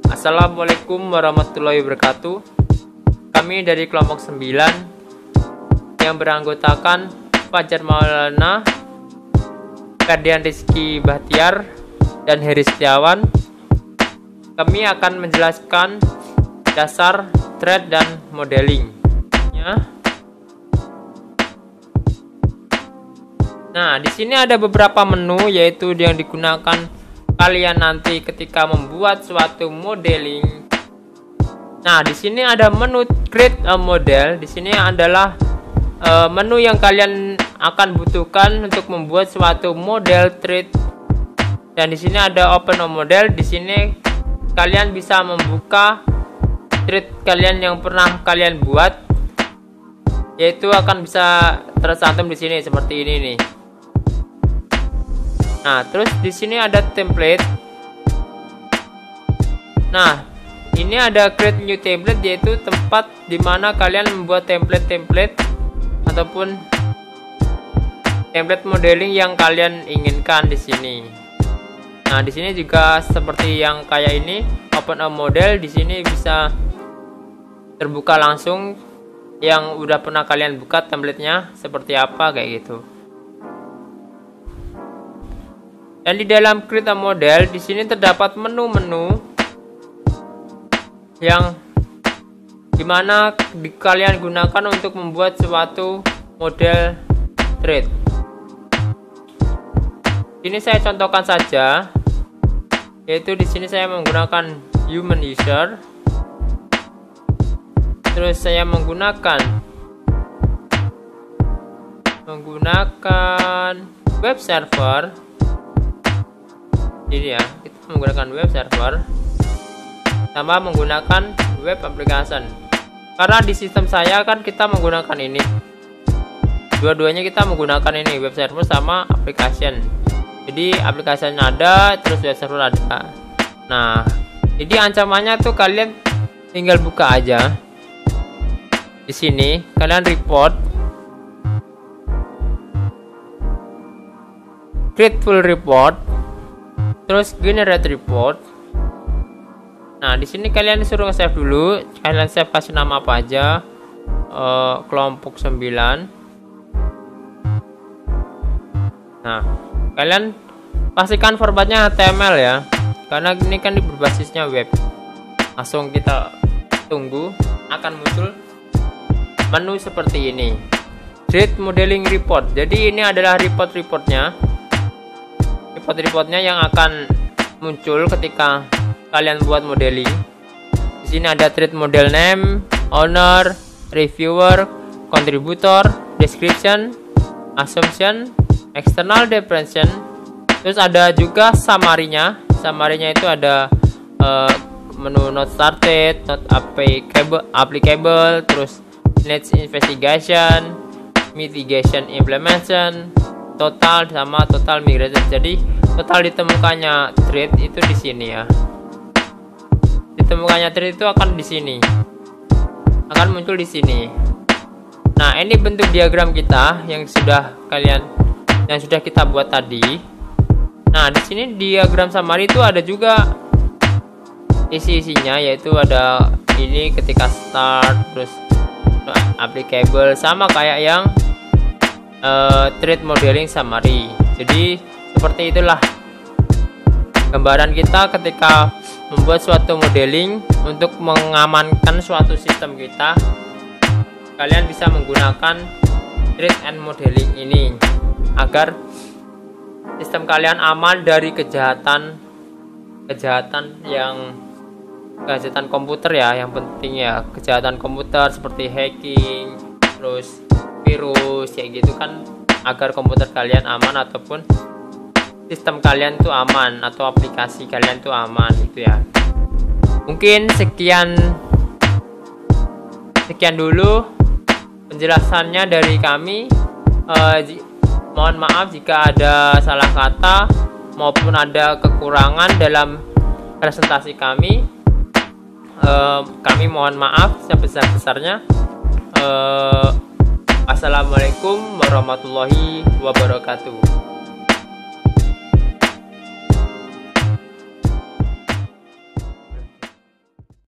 Assalamualaikum warahmatullahi wabarakatuh. Kami dari kelompok 9 yang beranggotakan Fajar Maulana, Ferdian Rizky Bahtiar, dan Heri Setiawan. Kami akan menjelaskan dasar thread dan modeling. Nah, di sini ada beberapa menu, yaitu yang digunakan kalian nanti ketika membuat suatu modeling. Nah, di sini ada menu create a model. Di sini adalah menu yang kalian akan butuhkan untuk membuat suatu model thread. Dan di sini ada open a model. Di sini kalian bisa membuka thread kalian yang pernah kalian buat, yaitu akan bisa tercantum di sini seperti ini nih. Nah, terus di sini ada template. Nah, ini ada create new template, yaitu tempat dimana kalian membuat template ataupun template modeling yang kalian inginkan di sini. Nah, di sini juga seperti yang kayak ini, open a model. Di sini bisa terbuka langsung yang udah pernah kalian buka templatenya seperti apa kayak gitu. Dan di dalam create a model, di sini terdapat menu-menu yang dimana kalian gunakan untuk membuat suatu model thread. Ini saya contohkan saja, yaitu di sini saya menggunakan human user, terus saya menggunakan web server. Ini ya, kita menggunakan web server sama menggunakan web application. Karena di sistem saya kan kita menggunakan ini, dua-duanya kita menggunakan ini, web server sama application. Jadi aplikasinya ada, terus web server ada. Nah, jadi ancamannya tuh kalian tinggal buka aja. Di sini kalian report, create full report, terus generate report. Nah, di sini kalian disuruh save dulu. Kalian save, kasih nama apa aja, kelompok 9. Nah, kalian pastikan formatnya HTML ya, karena ini kan berbasisnya web. Langsung kita tunggu, akan muncul menu seperti ini, create modeling report. Jadi ini adalah reportnya yang akan muncul ketika kalian buat modeling. Di sini ada thread model name, owner, reviewer, contributor, description, assumption, external definition. Terus ada juga summary-nya. Summary-nya itu ada menu not started, not applicable, terus needs investigation, mitigation implementation, total sama total migration. Jadi total ditemukannya thread itu di sini ya. Ditemukannya thread itu akan di sini, akan muncul di sini. Nah, ini bentuk diagram kita yang sudah kita buat tadi. Nah, di sini diagram summary itu ada juga isi-isinya, yaitu ada ini ketika start, terus applicable, sama kayak yang thread modeling summary. Jadi seperti itulah gambaran kita ketika membuat suatu modeling. Untuk mengamankan suatu sistem kita, kalian bisa menggunakan thread and modeling ini agar sistem kalian aman dari kejahatan komputer ya. Yang penting ya, kejahatan komputer seperti hacking, terus virus kayak gitu kan, agar komputer kalian aman ataupun sistem kalian tuh aman atau aplikasi kalian tuh aman gitu ya. Mungkin sekian dulu penjelasannya dari kami. Mohon maaf jika ada salah kata maupun ada kekurangan dalam presentasi kami. Kami mohon maaf sebesar-besarnya. Assalamualaikum warahmatullahi wabarakatuh.